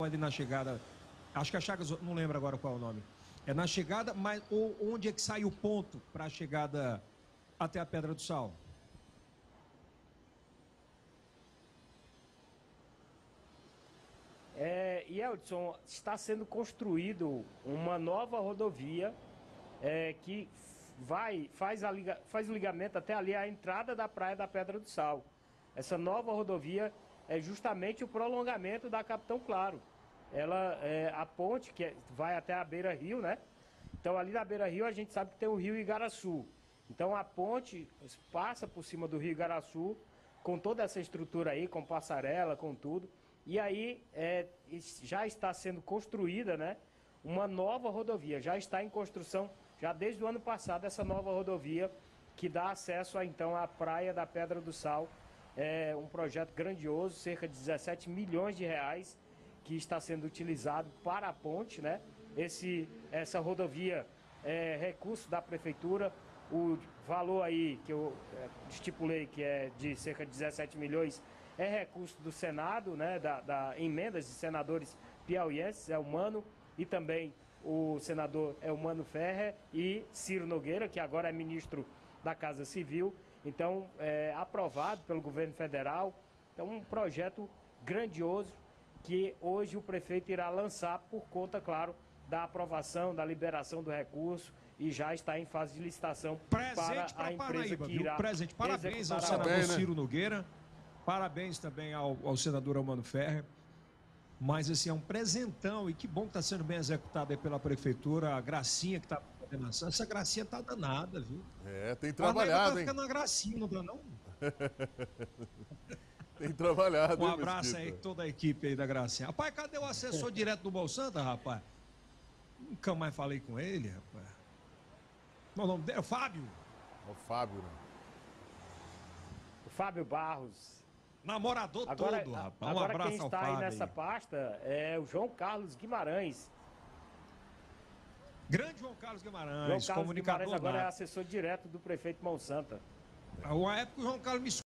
ali na chegada, acho que a Chagas, não lembro agora qual é o nome. É na chegada, mas onde é que sai o ponto para a chegada até a Pedra do Sal? Yeldson, está sendo construído uma nova rodovia que faz o ligamento até ali a entrada da Praia da Pedra do Sal. Essa nova rodovia é justamente o prolongamento da Capitão Claro. Ela é a ponte que vai até a Beira-Rio, né? Então ali na Beira-Rio a gente sabe que tem o Rio Igaraçu. Então a ponte passa por cima do Rio Igaraçu com toda essa estrutura aí, com passarela, com tudo. E aí já está sendo construída, né, uma nova rodovia. Já está em construção, já desde o ano passado, essa nova rodovia que dá acesso então à Praia da Pedra do Sal. É um projeto grandioso, cerca de 17 milhões de reais, que está sendo utilizado para a ponte, né? Essa rodovia é recurso da prefeitura. O valor aí que eu estipulei, que é de cerca de 17 milhões, é recurso do Senado, né? Da emendas de senadores piauienses, Elmano, e também o senador Elmano Ferrer e Ciro Nogueira, que agora é ministro da Casa Civil. Então, aprovado pelo governo federal. Então, um projeto grandioso que hoje o prefeito irá lançar por conta, claro, da aprovação, da liberação do recurso, e já está em fase de licitação Presente para a empresa Paraíba, que irá presente. Parabéns ao senador Ciro Nogueira, parabéns também ao senador Elmano Ferrer. Mas assim, é um presentão, e que bom que está sendo bem executado aí pela prefeitura, a gracinha que está fazendo. Essa gracinha tá danada, viu? Tem trabalhado, tá hein? ficando uma gracinha, não dá não? Tem trabalhado, Um abraço aí toda a equipe aí da gracinha. Rapaz, cadê o assessor direto do Bolsanta, rapaz? Nunca mais falei com ele, rapaz. O nome dele é o Fábio. O Fábio, né? O Fábio Barros. Namorador todo, rapaz. Um abraço quem ao está Fábio aí nessa pasta é o João Carlos Guimarães. Grande João Carlos Guimarães, João Carlos comunicador Guimarães agora é assessor direto do prefeito Monsanto. Uma época o João Carlos me